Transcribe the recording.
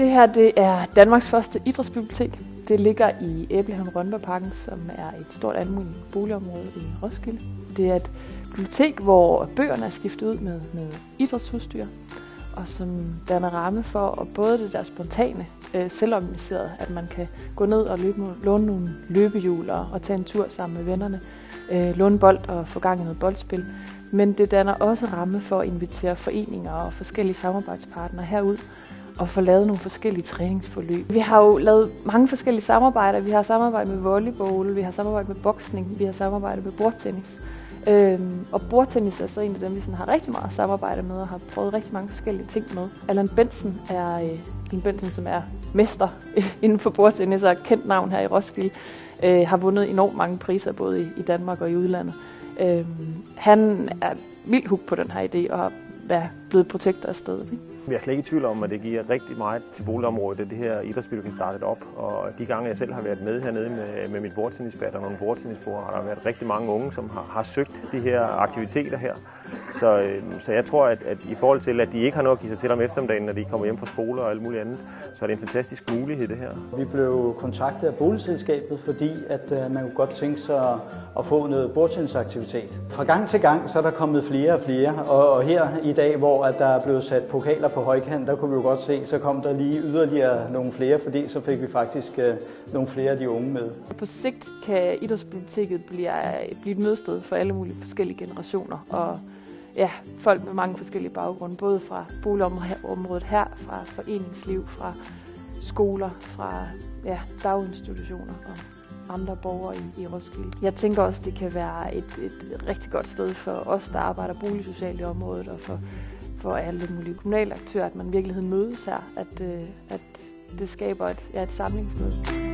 Det her det er Danmarks første idrætsbibliotek. Det ligger i Æblehaven-Rønnebergparken, som er et stort almindeligt boligområde i Roskilde. Det er et bibliotek, hvor bøgerne er skiftet ud med idrætsudstyr, og som danner ramme for at både det der spontane, selvorganiserede, at man kan gå ned og låne nogle løbehjul og tage en tur sammen med vennerne, låne bold og få gang i noget boldspil. Men det danner også ramme for at invitere foreninger og forskellige samarbejdspartnere herud og få lavet nogle forskellige træningsforløb. Vi har jo lavet mange forskellige samarbejder. Vi har samarbejdet med volleyball, vi har samarbejdet med boksning, vi har samarbejdet med bordtennis. Og bordtennis er så en af dem, vi sådan har rigtig meget samarbejde med og har prøvet rigtig mange forskellige ting med. Allan Bendtsen som er mester inden for bordtennis og kendt navn her i Roskilde, har vundet enormt mange priser både i Danmark og i udlandet. Han er vildt hooked på den her idé og har blevet protektor af stedet. Ikke? Jeg er slet ikke i tvivl om, at det giver rigtig meget til boligområdet, at det her idrætsbibliotek startet op. Og de gange, jeg selv har været med hernede med mit bordtennisbat og nogle bordtennisbord, har der været rigtig mange unge, som har søgt de her aktiviteter her. Så jeg tror, at i forhold til, at de ikke har noget at give sig til om eftermiddagen, når de kommer hjem fra skole og alt muligt andet, så er det en fantastisk mulighed, det her. Vi blev kontaktet af boligselskabet, fordi at man kunne godt tænke sig at få noget bordtennisaktivitet. Fra gang til gang, så er der kommet flere og flere, og her i dag, hvor at der er blevet sat pokaler på højkant, der kunne vi jo godt se, så kom der lige yderligere nogle flere, fordi så fik vi faktisk nogle flere af de unge med. På sigt kan idrætsbiblioteket blive et mødested for alle mulige forskellige generationer, og ja, folk med mange forskellige baggrunde, både fra boligområdet her, fra foreningsliv, fra skoler, fra daginstitutioner og andre borgere i Roskilde. Jeg tænker også, det kan være et rigtig godt sted for os, der arbejder boligsocialt i området, og for alle mulige kommunale aktører, at man i virkeligheden mødes her, at det skaber et samlingssted.